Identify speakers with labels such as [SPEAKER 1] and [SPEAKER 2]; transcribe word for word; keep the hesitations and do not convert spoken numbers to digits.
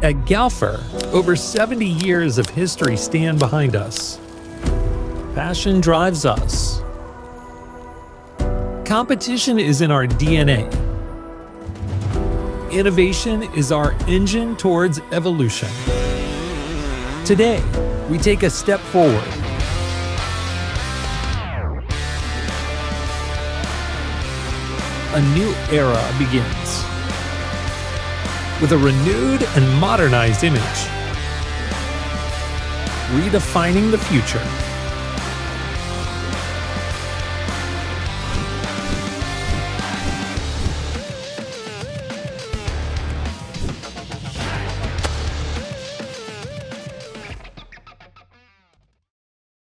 [SPEAKER 1] At Galfer, over seventy years of history stand behind us. Passion drives us. Competition is in our D N A. Innovation is our engine towards evolution. Today, we take a step forward. A new era begins. With a renewed and modernized image. Redefining the future.